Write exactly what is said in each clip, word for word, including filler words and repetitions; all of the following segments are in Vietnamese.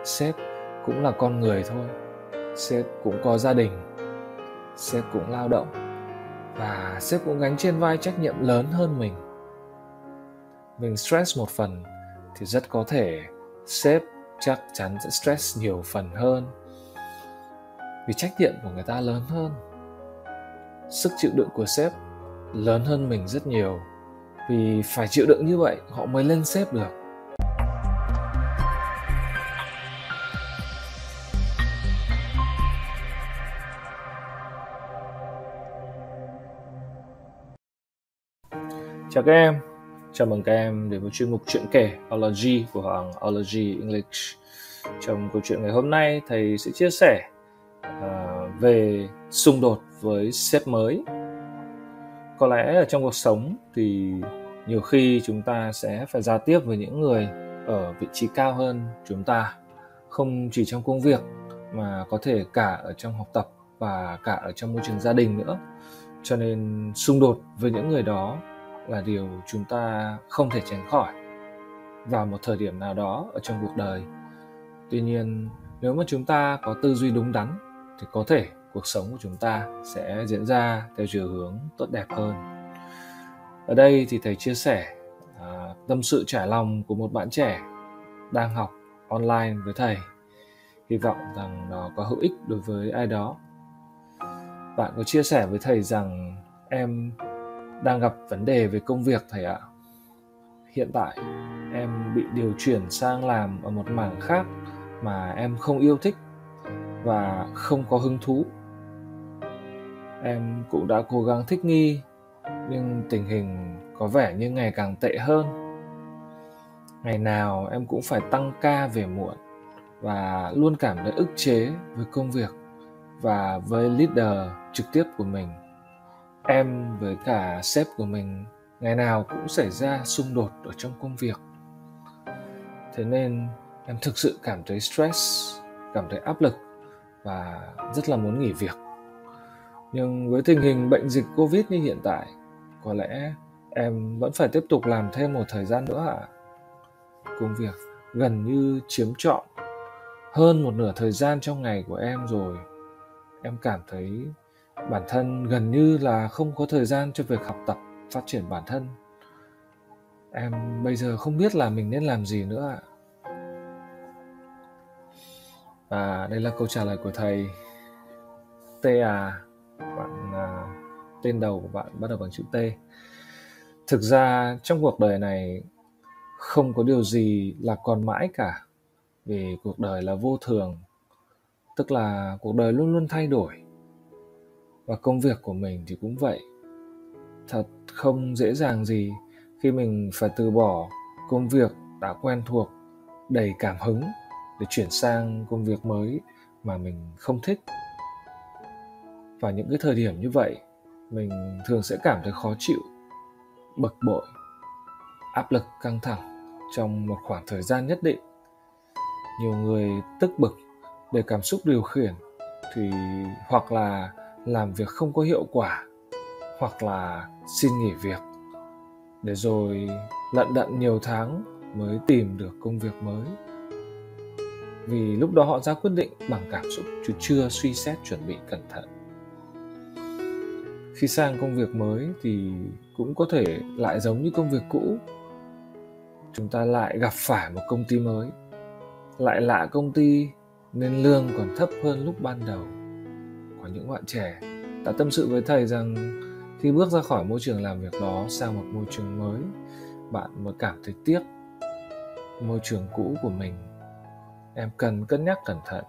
sếp cũng là con người thôi, sếp cũng có gia đình, sếp cũng lao động, và sếp cũng gánh trên vai trách nhiệm lớn hơn mình. Mình stress một phần thì rất có thể sếp chắc chắn sẽ stress nhiều phần hơn, vì trách nhiệm của người ta lớn hơn. Sức chịu đựng của sếp lớn hơn mình rất nhiều, vì phải chịu đựng như vậy họ mới lên sếp được. Chào các em, chào mừng các em đến với chuyên mục chuyện kể Ology của Hoàng Ology English. Trong câu chuyện ngày hôm nay, thầy sẽ chia sẻ uh, về xung đột với sếp mới. Có lẽ ở trong cuộc sống thì nhiều khi chúng ta sẽ phải giao tiếp với những người ở vị trí cao hơn chúng ta, không chỉ trong công việc mà có thể cả ở trong học tập và cả ở trong môi trường gia đình nữa. Cho nên xung đột với những người đó là điều chúng ta không thể tránh khỏi vào một thời điểm nào đó ở trong cuộc đời. Tuy nhiên, nếu mà chúng ta có tư duy đúng đắn thì có thể cuộc sống của chúng ta sẽ diễn ra theo chiều hướng tốt đẹp hơn. Ở đây thì thầy chia sẻ à, tâm sự trải lòng của một bạn trẻ đang học online với thầy. Hy vọng rằng nó có hữu ích đối với ai đó. Bạn có chia sẻ với thầy rằng em đang gặp vấn đề về công việc thầy ạ. Hiện tại em bị điều chuyển sang làm ở một mảng khác mà em không yêu thích và không có hứng thú. Em cũng đã cố gắng thích nghi, nhưng tình hình có vẻ như ngày càng tệ hơn. Ngày nào em cũng phải tăng ca về muộn và luôn cảm thấy ức chế với công việc và với leader trực tiếp của mình. Em với cả sếp của mình ngày nào cũng xảy ra xung đột ở trong công việc. Thế nên em thực sự cảm thấy stress, cảm thấy áp lực và rất là muốn nghỉ việc. Nhưng với tình hình bệnh dịch Covid như hiện tại, có lẽ em vẫn phải tiếp tục làm thêm một thời gian nữa ạ. Công việc gần như chiếm trọn hơn một nửa thời gian trong ngày của em rồi. Em cảm thấy bản thân gần như là không có thời gian cho việc học tập, phát triển bản thân. Em bây giờ không biết là mình nên làm gì nữa ạ. Và đây là câu trả lời của thầy. T à, bạn à, tên đầu của bạn bắt đầu bằng chữ T. Thực ra trong cuộc đời này không có điều gì là còn mãi cả, vì cuộc đời là vô thường, tức là cuộc đời luôn luôn thay đổi. Và công việc của mình thì cũng vậy. Thật không dễ dàng gì khi mình phải từ bỏ công việc đã quen thuộc, đầy cảm hứng để chuyển sang công việc mới mà mình không thích. Và những cái thời điểm như vậy, mình thường sẽ cảm thấy khó chịu, bực bội, áp lực, căng thẳng trong một khoảng thời gian nhất định. Nhiều người tức bực để cảm xúc điều khiển thì hoặc là làm việc không có hiệu quả, hoặc là xin nghỉ việc, để rồi lận đận nhiều tháng mới tìm được công việc mới. Vì lúc đó họ ra quyết định bằng cảm xúc chứ chưa suy xét chuẩn bị cẩn thận. Khi sang công việc mới thì cũng có thể lại giống như công việc cũ. Chúng ta lại gặp phải một công ty mới, lại lạ công ty nên lương còn thấp hơn lúc ban đầu. Có những bạn trẻ đã tâm sự với thầy rằng khi bước ra khỏi môi trường làm việc đó sang một môi trường mới, bạn mới cảm thấy tiếc môi trường cũ của mình. Em cần cân nhắc cẩn thận.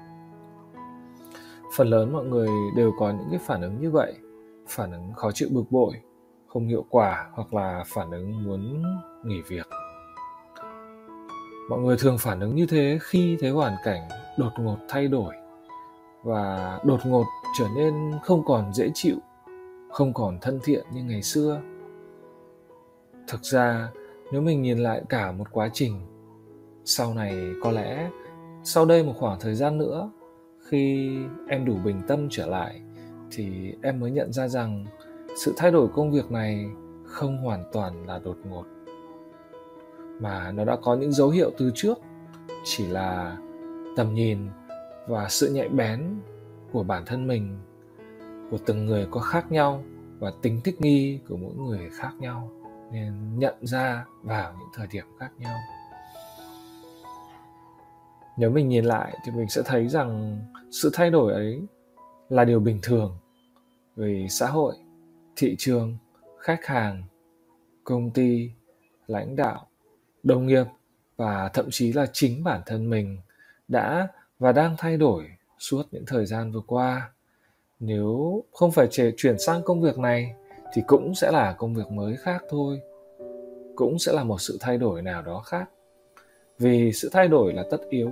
Phần lớn mọi người đều có những cái phản ứng như vậy, phản ứng khó chịu, bực bội, không hiệu quả, hoặc là phản ứng muốn nghỉ việc. Mọi người thường phản ứng như thế khi thấy hoàn cảnh đột ngột thay đổi và đột ngột trở nên không còn dễ chịu, không còn thân thiện như ngày xưa. Thực ra, nếu mình nhìn lại cả một quá trình, sau này có lẽ sau đây một khoảng thời gian nữa, khi em đủ bình tâm trở lại, thì em mới nhận ra rằng sự thay đổi công việc này không hoàn toàn là đột ngột, mà nó đã có những dấu hiệu từ trước, chỉ là tầm nhìn và sự nhạy bén của bản thân mình, của từng người có khác nhau, và tính thích nghi của mỗi người khác nhau, nên nhận ra vào những thời điểm khác nhau. Nếu mình nhìn lại thì mình sẽ thấy rằng sự thay đổi ấy là điều bình thường, vì xã hội, thị trường, khách hàng, công ty, lãnh đạo, đồng nghiệp và thậm chí là chính bản thân mình đã và đang thay đổi suốt những thời gian vừa qua. Nếu không phải chuyển sang công việc này thì cũng sẽ là công việc mới khác thôi, cũng sẽ là một sự thay đổi nào đó khác, vì sự thay đổi là tất yếu.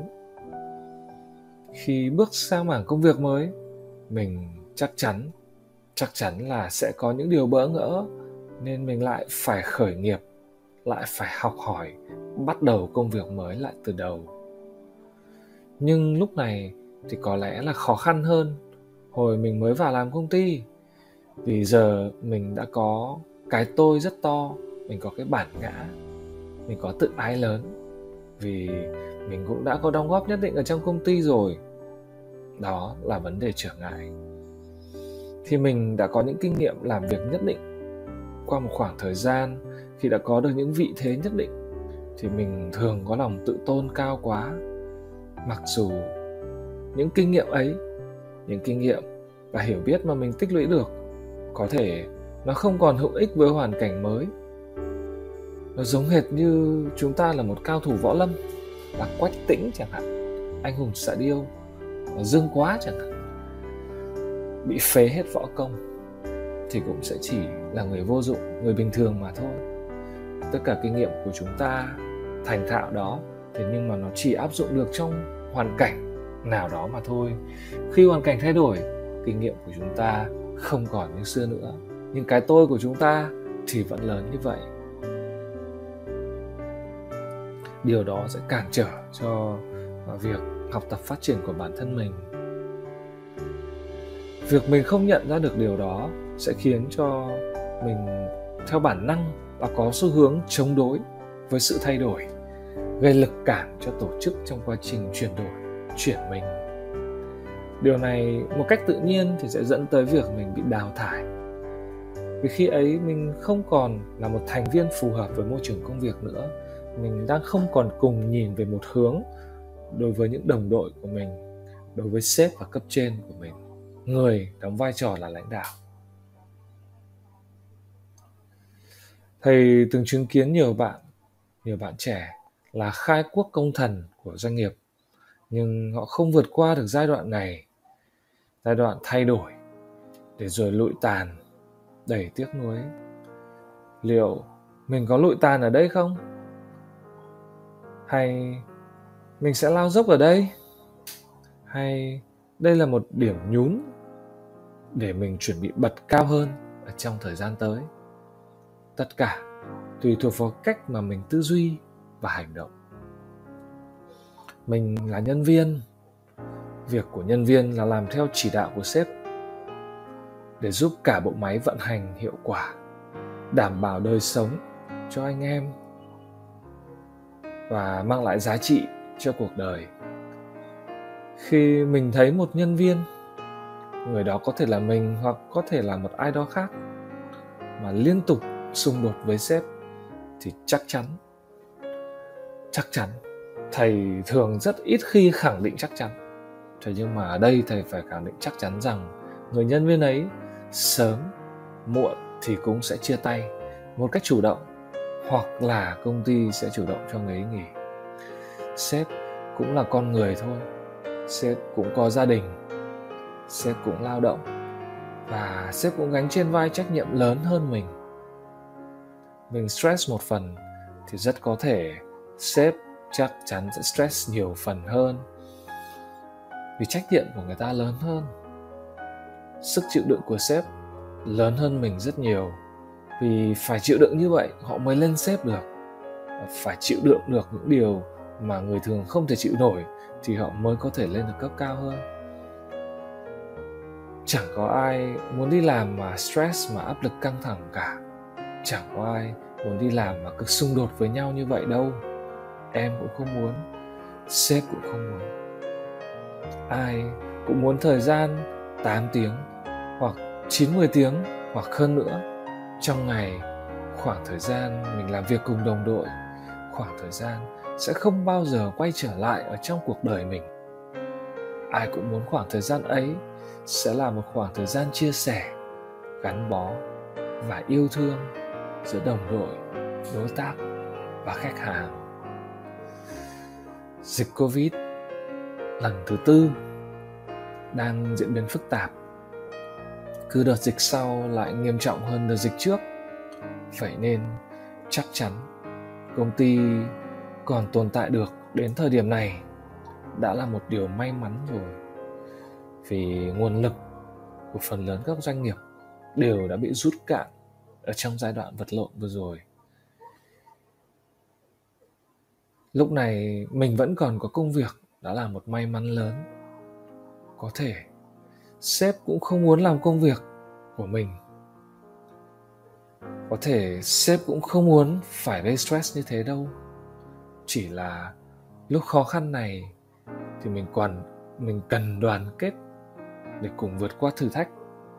Khi bước sang mảng công việc mới, mình chắc chắn chắc chắn là sẽ có những điều bỡ ngỡ, nên mình lại phải khởi nghiệp, lại phải học hỏi, bắt đầu công việc mới lại từ đầu. Nhưng lúc này thì có lẽ là khó khăn hơn hồi mình mới vào làm công ty, vì giờ mình đã có cái tôi rất to, mình có cái bản ngã, mình có tự ái lớn, vì mình cũng đã có đóng góp nhất định ở trong công ty rồi. Đó là vấn đề trở ngại. Khi mình đã có những kinh nghiệm làm việc nhất định qua một khoảng thời gian, khi đã có được những vị thế nhất định, thì mình thường có lòng tự tôn cao quá. Mặc dù những kinh nghiệm ấy, những kinh nghiệm và hiểu biết mà mình tích lũy được, có thể nó không còn hữu ích với hoàn cảnh mới. Nó giống hệt như chúng ta là một cao thủ võ lâm, là Quách Tĩnh chẳng hạn, anh hùng xạ điêu, Dương Quá chẳng hạn, bị phế hết võ công thì cũng sẽ chỉ là người vô dụng, người bình thường mà thôi. Tất cả kinh nghiệm của chúng ta thành thạo đó, thế nhưng mà nó chỉ áp dụng được trong hoàn cảnh nào đó mà thôi. Khi hoàn cảnh thay đổi, kinh nghiệm của chúng ta không còn như xưa nữa, nhưng cái tôi của chúng ta thì vẫn lớn như vậy. Điều đó sẽ cản trở cho việc học tập phát triển của bản thân mình. Việc mình không nhận ra được điều đó sẽ khiến cho mình theo bản năng và có xu hướng chống đối với sự thay đổi, gây lực cản cho tổ chức trong quá trình chuyển đổi, chuyển mình. Điều này một cách tự nhiên thì sẽ dẫn tới việc mình bị đào thải. Vì khi ấy mình không còn là một thành viên phù hợp với môi trường công việc nữa, mình đang không còn cùng nhìn về một hướng đối với những đồng đội của mình, đối với sếp và cấp trên của mình, người đóng vai trò là lãnh đạo. Thầy từng chứng kiến nhiều bạn, nhiều bạn trẻ là khai quốc công thần của doanh nghiệp, nhưng họ không vượt qua được giai đoạn này, giai đoạn thay đổi, để rồi lụi tàn, đầy tiếc nuối. Liệu mình có lụi tàn ở đây không? Hay mình sẽ lao dốc ở đây? Hay đây là một điểm nhún để mình chuẩn bị bật cao hơn ở trong thời gian tới? Tất cả tùy thuộc vào cách mà mình tư duy và hành động. Mình là nhân viên. Việc của nhân viên là làm theo chỉ đạo của sếp để giúp cả bộ máy vận hành hiệu quả, đảm bảo đời sống cho anh em và mang lại giá trị cho cuộc đời. Khi mình thấy một nhân viên, người đó có thể là mình hoặc có thể là một ai đó khác, mà liên tục xung đột với sếp, thì chắc chắn chắc chắn thầy thường rất ít khi khẳng định chắc chắn. Thế nhưng mà ở đây thầy phải khẳng định chắc chắn rằng người nhân viên ấy sớm muộn thì cũng sẽ chia tay một cách chủ động, hoặc là công ty sẽ chủ động cho người ấy nghỉ. Sếp cũng là con người thôi, sếp cũng có gia đình, sếp cũng lao động, và sếp cũng gánh trên vai trách nhiệm lớn hơn mình. Mình stress một phần thì rất có thể sếp chắc chắn sẽ stress nhiều phần hơn, vì trách nhiệm của người ta lớn hơn. Sức chịu đựng của sếp lớn hơn mình rất nhiều, vì phải chịu đựng như vậy họ mới lên sếp được. Phải chịu đựng được những điều mà người thường không thể chịu nổi thì họ mới có thể lên được cấp cao hơn. Chẳng có ai muốn đi làm mà stress, mà áp lực căng thẳng cả. Chẳng có ai muốn đi làm mà cứ xung đột với nhau như vậy đâu. Em cũng không muốn, sếp cũng không muốn. Ai cũng muốn thời gian tám tiếng hoặc chín mươi tiếng hoặc hơn nữa trong ngày, khoảng thời gian mình làm việc cùng đồng đội, khoảng thời gian sẽ không bao giờ quay trở lại ở trong cuộc đời mình. Ai cũng muốn khoảng thời gian ấy sẽ là một khoảng thời gian chia sẻ, gắn bó và yêu thương giữa đồng đội, đối tác và khách hàng. Dịch Covid lần thứ tư đang diễn biến phức tạp. Cứ đợt dịch sau lại nghiêm trọng hơn đợt dịch trước. Vậy nên chắc chắn công ty còn tồn tại được đến thời điểm này đã là một điều may mắn rồi. Vì nguồn lực của phần lớn các doanh nghiệp đều đã bị rút cạn ở trong giai đoạn vật lộn vừa rồi. Lúc này mình vẫn còn có công việc đã là một may mắn lớn. Có thể sếp cũng không muốn làm công việc của mình. Có thể sếp cũng không muốn phải gây stress như thế đâu. Chỉ là lúc khó khăn này thì mình còn mình cần đoàn kết để cùng vượt qua thử thách.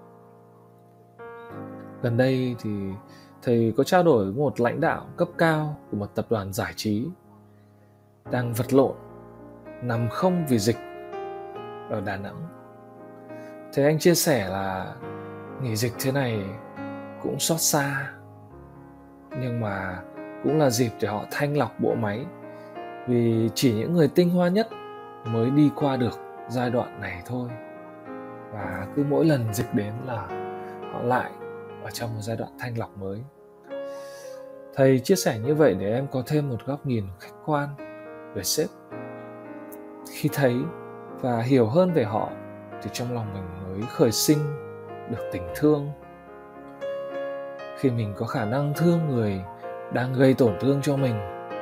Gần đây thì thầy có trao đổi với một lãnh đạo cấp cao của một tập đoàn giải trí đang vật lộn nằm không vì dịch ở Đà Nẵng. Thế anh chia sẻ là nghỉ dịch thế này cũng xót xa, nhưng mà cũng là dịp để họ thanh lọc bộ máy, vì chỉ những người tinh hoa nhất mới đi qua được giai đoạn này thôi. Và cứ mỗi lần dịch đến là họ lại ở trong một giai đoạn thanh lọc mới. Thầy chia sẻ như vậy để em có thêm một góc nhìn khách quan về sếp. Khi thấy và hiểu hơn về họ thì trong lòng mình mới khởi sinh được tình thương. Khi mình có khả năng thương người đang gây tổn thương cho mình,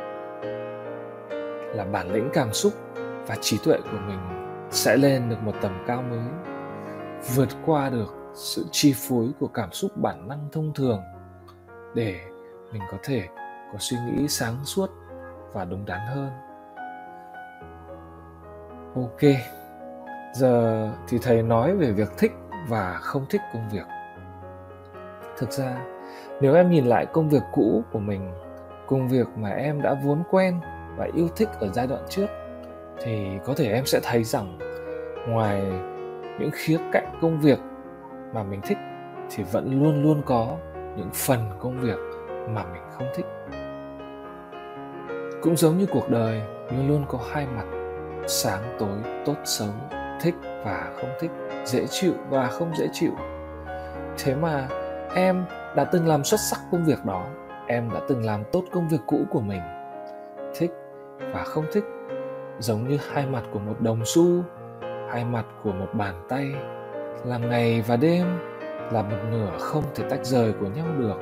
là bản lĩnh cảm xúc và trí tuệ của mình sẽ lên được một tầm cao mới, vượt qua được sự chi phối của cảm xúc bản năng thông thường để mình có thể có suy nghĩ sáng suốt và đúng đắn hơn. Ok, giờ thì thầy nói về việc thích và không thích công việc. Thực ra, nếu em nhìn lại công việc cũ của mình, công việc mà em đã vốn quen và yêu thích ở giai đoạn trước, thì có thể em sẽ thấy rằng ngoài những khía cạnh công việc mà mình thích thì vẫn luôn luôn có những phần công việc mà mình không thích. Cũng giống như cuộc đời luôn luôn có hai mặt, sáng tối, tốt xấu, thích và không thích, dễ chịu và không dễ chịu. Thế mà em đã từng làm xuất sắc công việc đó, em đã từng làm tốt công việc cũ của mình. Thích và không thích giống như hai mặt của một đồng xu, hai mặt của một bàn tay, là ngày và đêm, là một nửa không thể tách rời của nhau được.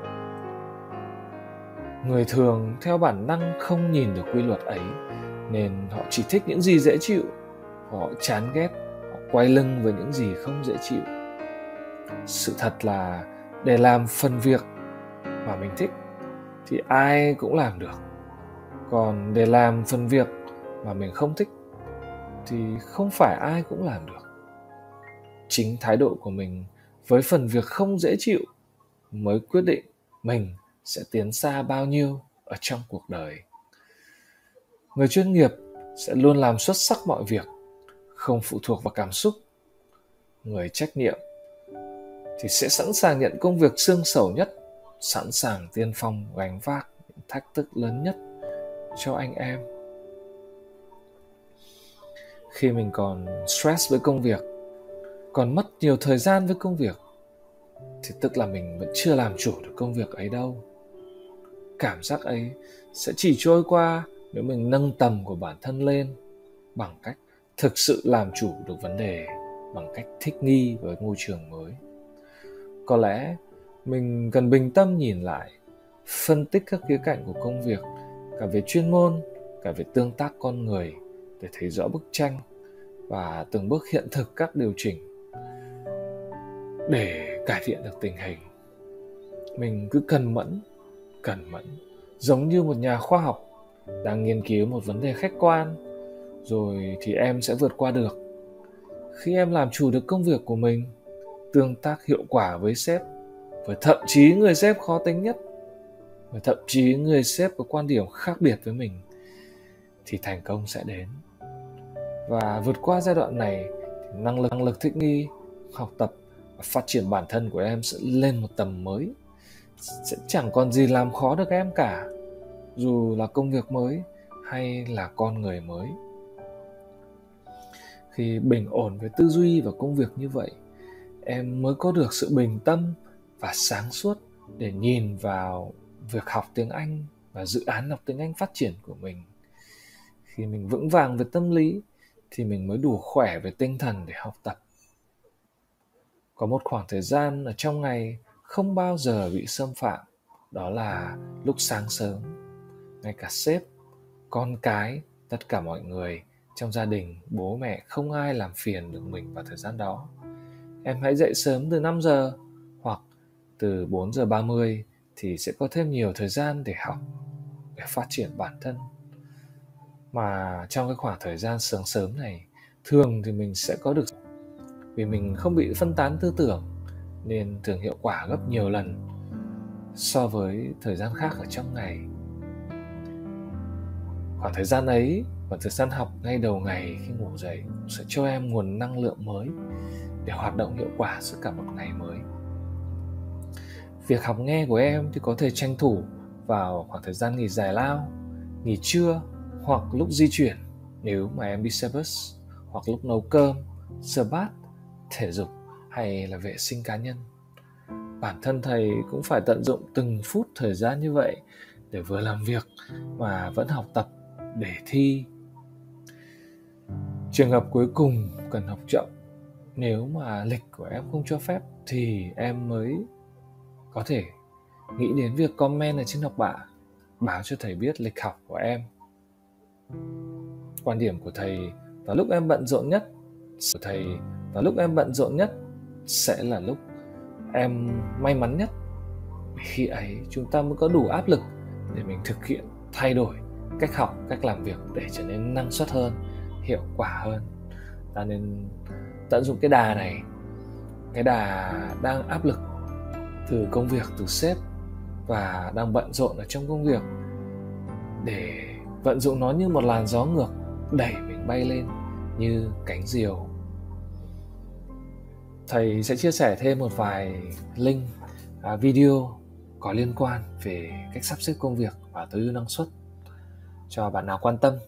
Người thường theo bản năng không nhìn được quy luật ấy, nên họ chỉ thích những gì dễ chịu, họ chán ghét, họ quay lưng với những gì không dễ chịu. Sự thật là để làm phần việc mà mình thích thì ai cũng làm được. Còn để làm phần việc mà mình không thích thì không phải ai cũng làm được. Chính thái độ của mình với phần việc không dễ chịu mới quyết định mình sẽ tiến xa bao nhiêu ở trong cuộc đời. Người chuyên nghiệp sẽ luôn làm xuất sắc mọi việc, không phụ thuộc vào cảm xúc. Người trách nhiệm thì sẽ sẵn sàng nhận công việc xương sầu nhất, sẵn sàng tiên phong gánh vác những thách thức lớn nhất cho anh em. Khi mình còn stress với công việc, còn mất nhiều thời gian với công việc, thì tức là mình vẫn chưa làm chủ được công việc ấy đâu. Cảm giác ấy sẽ chỉ trôi qua nếu mình nâng tầm của bản thân lên bằng cách thực sự làm chủ được vấn đề, bằng cách thích nghi với môi trường mới. Có lẽ mình cần bình tâm nhìn lại, phân tích các khía cạnh của công việc, cả về chuyên môn, cả về tương tác con người, để thấy rõ bức tranh và từng bước hiện thực các điều chỉnh để cải thiện được tình hình. Mình cứ cần mẫn, cẩn mẫn, giống như một nhà khoa học đang nghiên cứu một vấn đề khách quan, rồi thì em sẽ vượt qua được Khi em làm chủ được công việc của mình, tương tác hiệu quả với sếp, với thậm chí người sếp khó tính nhất, và thậm chí người sếp có quan điểm khác biệt với mình, thì thành công sẽ đến. Và vượt qua giai đoạn này, thì năng lực, năng lực thích nghi, học tập và phát triển bản thân của em sẽ lên một tầm mới. Sẽ chẳng còn gì làm khó được em cả, dù là công việc mới hay là con người mới. Khi bình ổn với tư duy và công việc như vậy, em mới có được sự bình tâm và sáng suốt để nhìn vào việc học tiếng Anh và dự án học tiếng Anh phát triển của mình. Khi mình vững vàng về tâm lý thì mình mới đủ khỏe về tinh thần để học tập. Có một khoảng thời gian ở trong ngày không bao giờ bị xâm phạm, đó là lúc sáng sớm. Ngay cả sếp, con cái, tất cả mọi người trong gia đình, bố mẹ, không ai làm phiền được mình vào thời gian đó. Em hãy dậy sớm từ năm giờ hoặc từ bốn giờ ba mươi thì sẽ có thêm nhiều thời gian để học, để phát triển bản thân. Mà trong cái khoảng thời gian sáng sớm này, thường thì mình sẽ có được, vì mình không bị phân tán tư tưởng nên thường hiệu quả gấp nhiều lần so với thời gian khác ở trong ngày. Khoảng thời gian ấy, khoảng thời gian học ngay đầu ngày khi ngủ dậy sẽ cho em nguồn năng lượng mới để hoạt động hiệu quả suốt cả một ngày mới. Việc học nghe của em thì có thể tranh thủ vào khoảng thời gian nghỉ giải lao, nghỉ trưa hoặc lúc di chuyển nếu mà em đi xe bus, hoặc lúc nấu cơm, rửa bát, thể dục hay là vệ sinh cá nhân. Bản thân thầy cũng phải tận dụng từng phút thời gian như vậy để vừa làm việc mà vẫn học tập để thi. Trường hợp cuối cùng cần học chậm, nếu mà lịch của em không cho phép thì em mới có thể nghĩ đến việc comment ở trên học bạ, báo cho thầy biết lịch học của em. Quan điểm của thầy vào lúc em bận rộn nhất, của thầy vào lúc em bận rộn nhất sẽ là lúc em may mắn nhất. Khi ấy chúng ta mới có đủ áp lực để mình thực hiện, thay đổi cách học, cách làm việc để trở nên năng suất hơn, hiệu quả hơn. Ta nên tận dụng cái đà này, cái đà đang áp lực từ công việc, từ sếp và đang bận rộn ở trong công việc, để vận dụng nó như một làn gió ngược đẩy mình bay lên như cánh diều. Thầy sẽ chia sẻ thêm một vài link video có liên quan về cách sắp xếp công việc và tối ưu năng suất cho bạn nào quan tâm.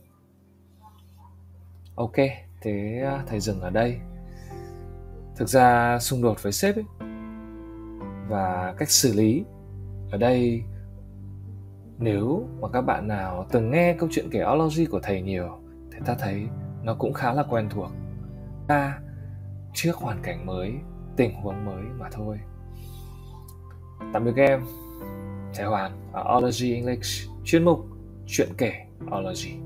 Ok, thế thầy dừng ở đây. Thực ra xung đột với sếp ấy, và cách xử lý ở đây, nếu mà các bạn nào từng nghe câu chuyện kể Ology của thầy nhiều thì ta thấy nó cũng khá là quen thuộc. Ta trước hoàn cảnh mới, tình huống mới mà thôi. Tạm biệt các em. Thầy Hoàng ở Ology English, chuyên mục chuyện kể Ology.